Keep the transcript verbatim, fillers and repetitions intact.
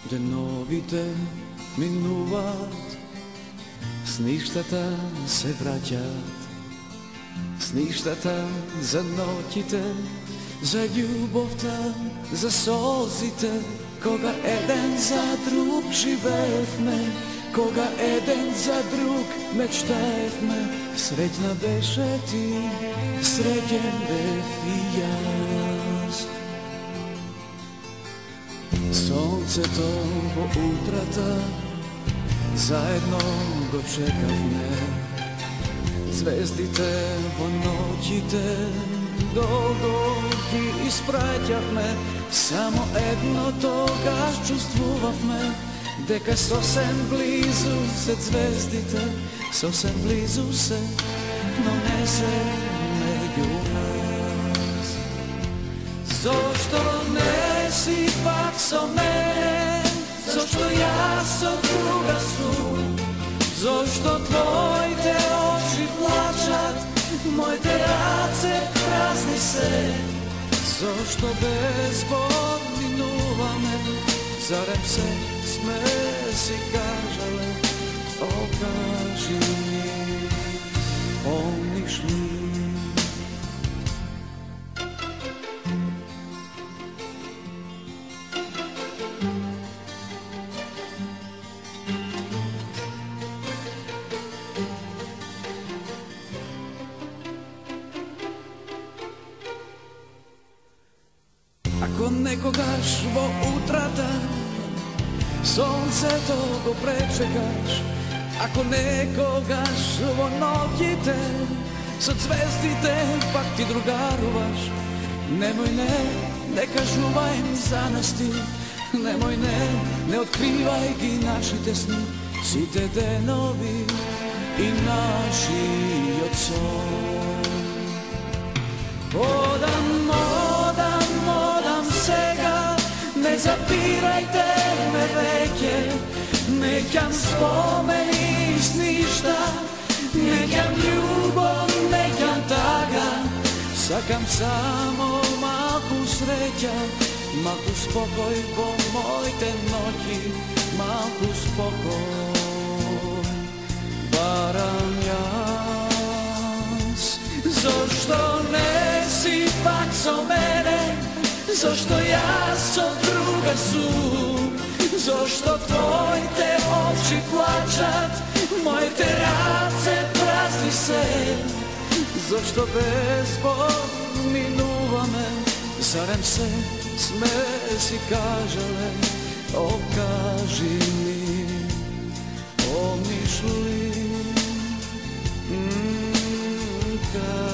Деновите минуват, с нищата се враќат, с нищата за ноќите, за љубовта, за солзите, кога еден за друг живеевме, кога еден за друг мечтаевме. Среќна беше ти, среќен бев и јас. Сонцето во утрата заедно го чекавме, звездите во ноќите долго ги испраќавме. Само едно тогаш чувствувавме, дека сосем близу се звездите, сосем близу се, но не се меѓу нас. Зошто не си пак со мене, зошто јас со друга сум, зошто твоите очи плачат, моите раце празни се, зошто без Бог минуваме, зарем се сме си кажале, о кажи ми, помниш ли? Ако некогаш во утрата сонцето го пречекаш, ако некогаш во ноќите со звездите пак ти другаруваш, немој не, не кажувај за нас ти, немој не, не откривај ги нашите сни, сите денови и нашиот сон. Одам, одам, одам сега, не запирајте ме веќе, неќам спомени с ништа, неќам љубов, неќам тага, сакам само малку среќа, малку спокој во моите ноќи, малку спокој барам јас. Зошто не си пак со мене, зошто јас со друга сум, зошто твоите очи плачат, моите раце празни се, зошто без Бог минуваме, зарем се сме си кажале, о кажи ми, помниш ли?